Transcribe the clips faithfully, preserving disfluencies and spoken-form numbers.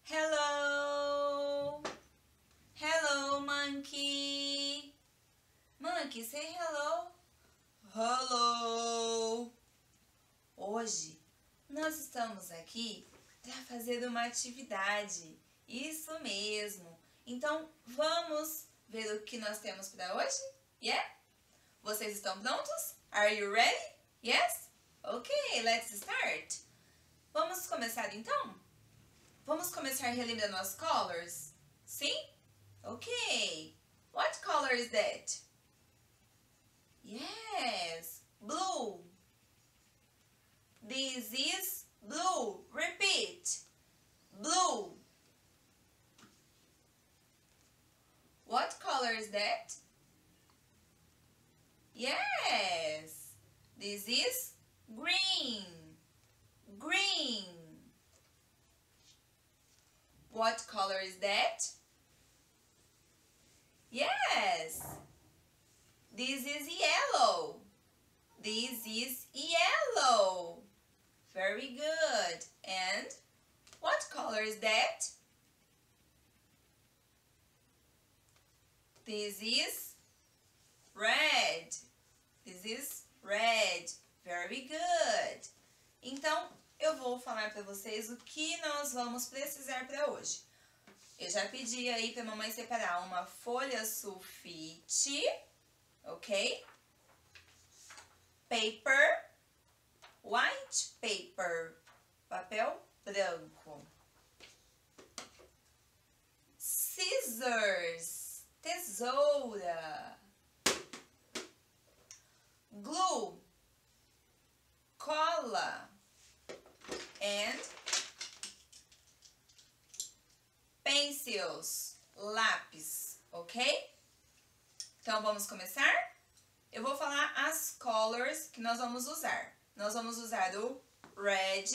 Hello! Hello, monkey! Monkey, say hello! Hello! Hoje nós estamos aqui para fazer uma atividade. Isso mesmo! Então vamos ver o que nós temos para hoje? Yeah? Vocês estão prontos? Are you ready? Yes? Ok, let's start! Vamos começar então? Vamos começar relembrando as colors? Sim? Ok! What color is that? Yes! Blue! This is blue. Repeat! Blue! What color is that? Yes! This is green. Green. What color is that? Yes! This is yellow. This is yellow. Very good. And what color is that? This is red. This is red. Very good. Então, eu vou falar para vocês o que nós vamos precisar para hoje. Eu já pedi aí para a mamãe separar uma folha sulfite, ok? Paper, white paper, papel branco. Scissors, tesoura. Glue, cola. And pencils, lápis, ok? Então vamos começar? Eu vou falar as colors que nós vamos usar. Nós vamos usar o red,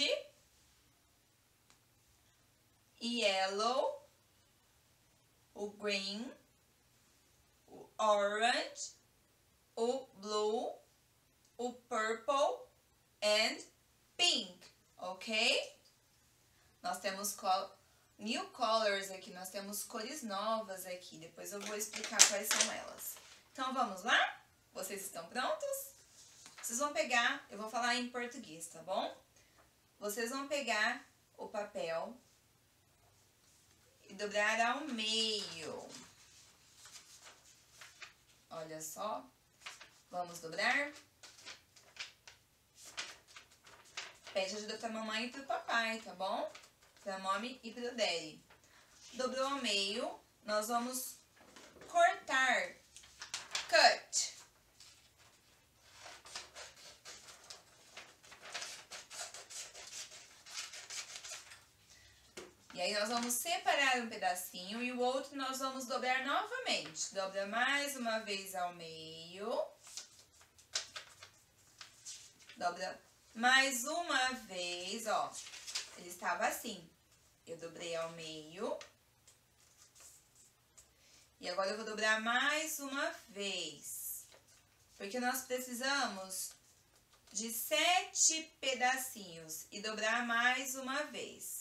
yellow, o green, o orange, o blue, o purple and pink, ok? Nós temos col new colors aqui, nós temos cores novas aqui. Depois eu vou explicar quais são elas. Então vamos lá? Vocês estão prontos? Vocês vão pegar, eu vou falar em português, tá bom? Vocês vão pegar o papel e dobrar ao meio. Olha só. Vamos dobrar. Pede ajuda pra mamãe e pro papai, tá bom? Pra mommy e pro daddy. Dobrou ao meio, nós vamos cortar. Cut. E aí nós vamos separar um pedacinho e o outro nós vamos dobrar novamente. Dobra mais uma vez ao meio. Dobra mais uma vez, ó. Ele estava assim. Eu dobrei ao meio. E agora eu vou dobrar mais uma vez. Porque nós precisamos de sete pedacinhos. E dobrar mais uma vez.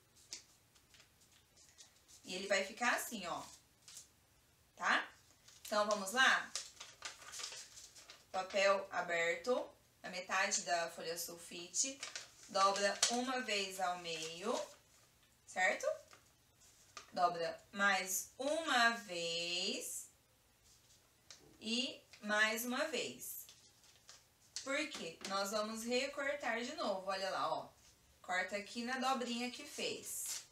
E ele vai ficar assim, ó. Tá? Então, vamos lá? Papel aberto. A metade da folha sulfite, dobra uma vez ao meio, certo? Dobra mais uma vez e mais uma vez. Por quê? Nós vamos recortar de novo, olha lá, ó. Corta aqui na dobrinha que fez.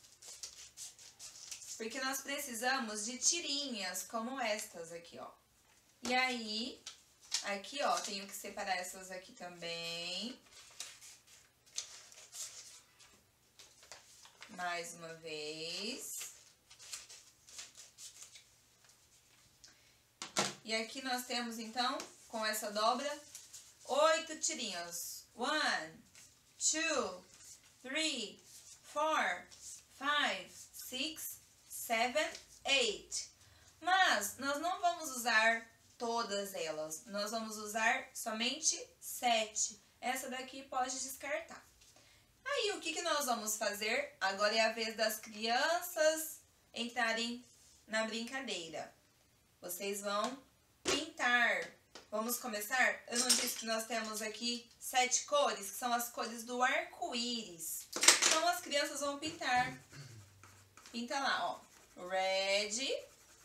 Porque nós precisamos de tirinhas como estas aqui, ó. E aí... Aqui, ó, tenho que separar essas aqui também. Mais uma vez. E aqui nós temos, então, com essa dobra, oito tirinhas. One, two, three, four, five, six, seven, eight. Mas nós não vamos usar todas elas. Nós vamos usar somente sete. Essa daqui pode descartar. Aí, o que, que nós vamos fazer? Agora é a vez das crianças entrarem na brincadeira. Vocês vão pintar. Vamos começar? Eu não disse que nós temos aqui sete cores, que são as cores do arco-íris. Então, as crianças vão pintar. Pinta lá, ó. Red.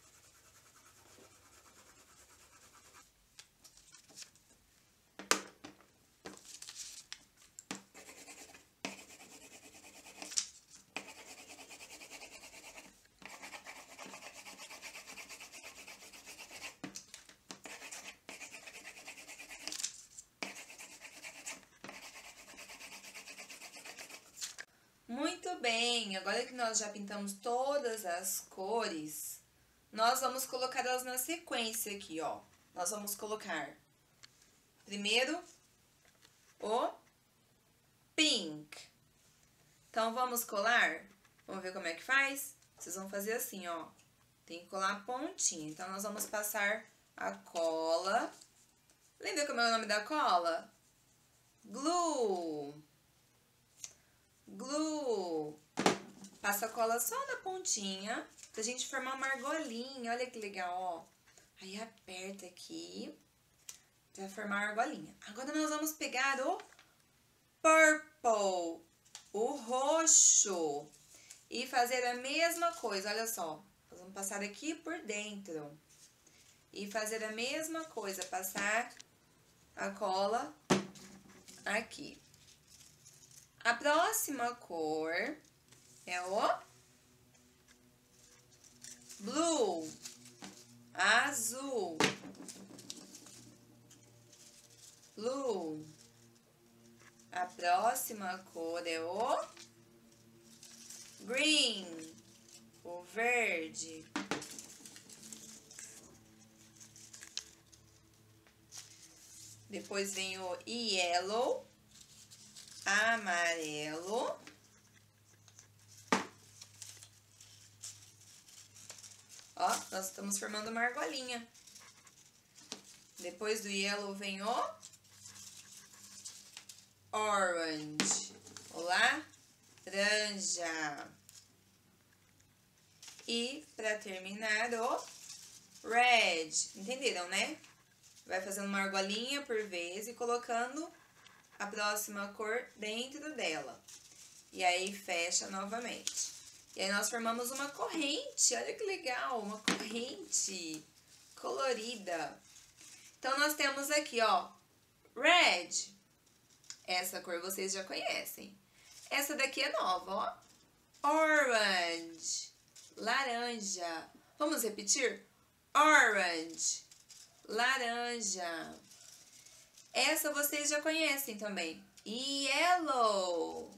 Muito bem, agora que nós já pintamos todas as cores, nós vamos colocar elas na sequência aqui, ó. Nós vamos colocar primeiro o pink. Então, vamos colar? Vamos ver como é que faz? Vocês vão fazer assim, ó. Tem que colar a pontinha. Então, nós vamos passar a cola. Lembra como é o nome da cola? Glue. Glue. Passa a cola só na pontinha, pra gente formar uma argolinha. Olha que legal, ó. Aí aperta aqui pra formar a argolinha. Agora nós vamos pegar o purple, o roxo, e fazer a mesma coisa. Olha só, nós vamos passar aqui por dentro e fazer a mesma coisa, passar a cola aqui. A próxima cor é o blue, azul, blue. A próxima cor é o green, o verde. Depois vem o yellow, amarelo. Ó, nós estamos formando uma argolinha. Depois do yellow vem o orange, o laranja. E, para terminar, o red. Entenderam, né? Vai fazendo uma argolinha por vez e colocando a próxima cor dentro dela. E aí, fecha novamente. E aí, nós formamos uma corrente. Olha que legal, uma corrente colorida. Então, nós temos aqui, ó, red. Essa cor vocês já conhecem. Essa daqui é nova, ó. Orange, laranja. Vamos repetir? Orange, laranja. Essa vocês já conhecem também. Yellow.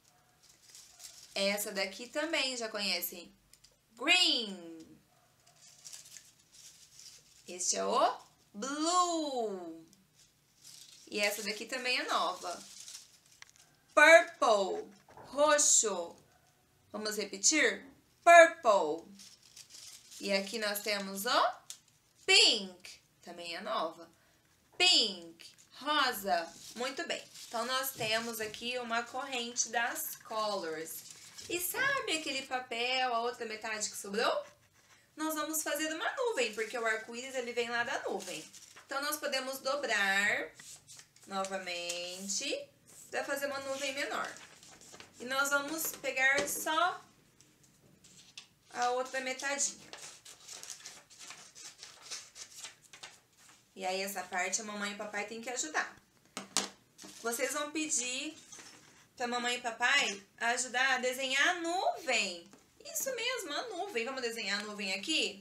Essa daqui também já conhecem. Green. Este é o blue. E essa daqui também é nova. Purple. Roxo. Vamos repetir? Purple. E aqui nós temos o pink. Também é nova. Pink. Rosa. Muito bem. Então, nós temos aqui uma corrente das colors. E sabe aquele papel, a outra metade que sobrou? Nós vamos fazer uma nuvem, porque o arco-íris ele vem lá da nuvem. Então, nós podemos dobrar novamente para fazer uma nuvem menor. E nós vamos pegar só a outra metadinha. E aí, essa parte a mamãe e o papai tem que ajudar. Vocês vão pedir pra mamãe e papai ajudar a desenhar a nuvem. Isso mesmo, a nuvem. Vamos desenhar a nuvem aqui?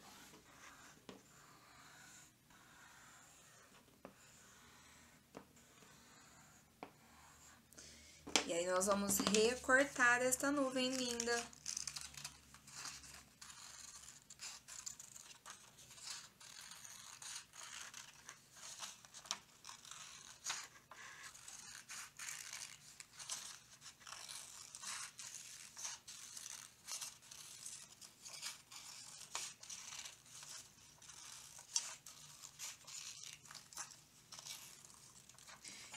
E aí, nós vamos recortar esta nuvem linda.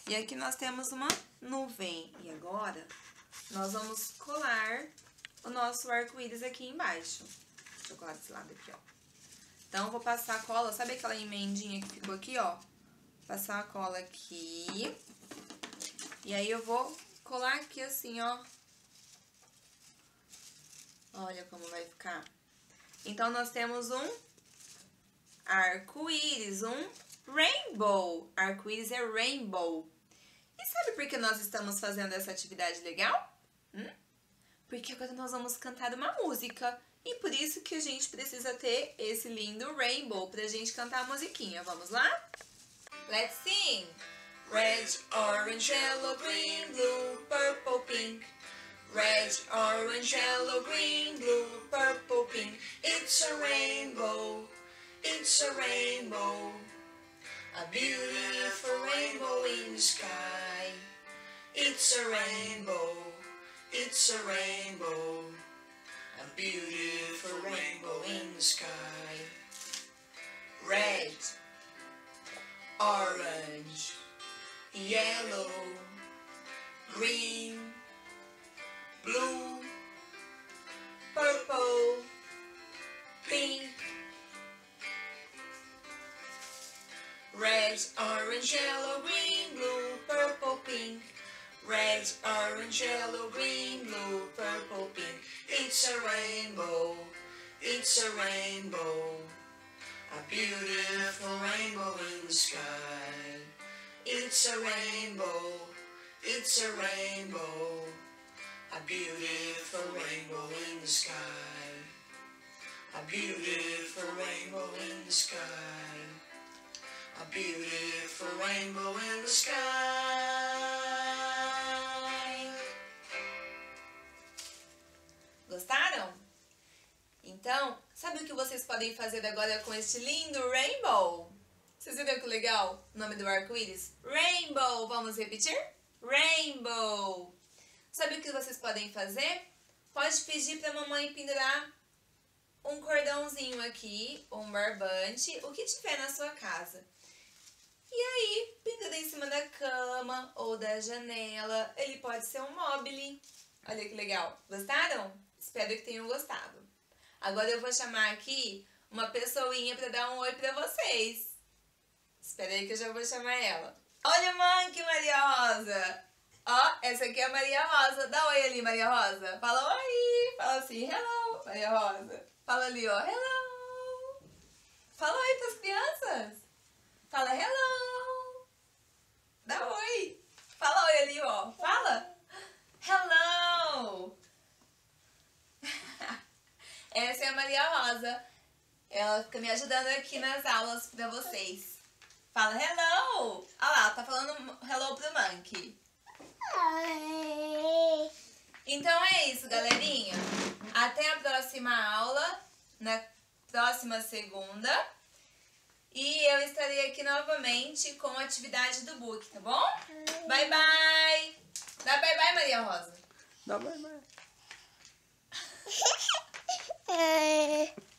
E aqui nós temos uma nuvem. E agora, nós vamos colar o nosso arco-íris aqui embaixo. Deixa eu colar desse lado aqui, ó. Então, eu vou passar a cola, sabe aquela emendinha que ficou aqui, ó? Passar a cola aqui. E aí, eu vou colar aqui assim, ó. Olha como vai ficar. Então, nós temos um arco-íris, um rainbow. Arco-íris é rainbow. E sabe por que nós estamos fazendo essa atividade legal? Hum? Porque agora nós vamos cantar uma música. E por isso que a gente precisa ter esse lindo rainbow pra gente cantar a musiquinha. Vamos lá? Let's sing! Red, orange, yellow, green, blue, purple, pink. Red, orange, yellow, green, blue, purple, pink. It's a rainbow, it's a rainbow. A beautiful rainbow in the sky. It's a rainbow, it's a rainbow. A beautiful rainbow in the sky. Red, orange, yellow, green, blue, purple, pink. Red, orange, yellow, green, blue, purple, pink. Red, orange, yellow, green, blue, purple, pink. It's a rainbow, it's a rainbow. A beautiful rainbow in the sky. It's a rainbow, it's a rainbow. A beautiful rainbow in the sky. A beautiful rainbow in the sky. A beautiful rainbow in the sky. Gostaram? Então, sabe o que vocês podem fazer agora com este lindo rainbow? Vocês viram que legal o nome do arco-íris? Rainbow! Vamos repetir? Rainbow! Sabe o que vocês podem fazer? Pode pedir para a mamãe pendurar um cordãozinho aqui, um barbante, o que tiver na sua casa. E aí, pendura em cima da cama ou da janela. Ele pode ser um mobile. Olha que legal. Gostaram? Espero que tenham gostado. Agora eu vou chamar aqui uma pessoinha para dar um oi para vocês. Espera aí que eu já vou chamar ela. Olha, Monkey, Maria Rosa. Ó, essa aqui é a Maria Rosa. Dá oi ali, Maria Rosa. Fala oi. Fala assim, hello, Maria Rosa. Fala ali, ó, hello. Fala oi para as crianças. Fala hello. Dá oi. Fala oi ali, ó. Fala. Hello. Essa é a Maria Rosa. Ela fica me ajudando aqui nas aulas pra vocês. Fala hello. Olha lá, tá falando hello pro Monkey. Então é isso, galerinha. Até a próxima aula, na próxima segunda. E eu estarei aqui novamente com a atividade do book, tá bom? Bye, bye! Dá bye, bye, Maria Rosa. Dá bye, bye.